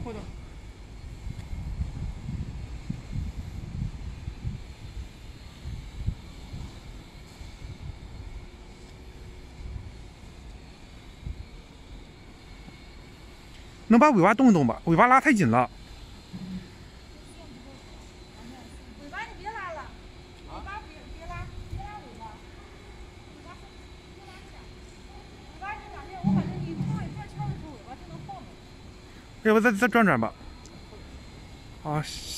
活动。能把尾巴动一动吧？尾巴拉太紧了。 尾巴你别拉了，尾巴别拉尾巴，尾巴别拉起来。尾巴你两边，我感觉你转圈的时候，尾巴就能晃动。 要不再转转吧？啊。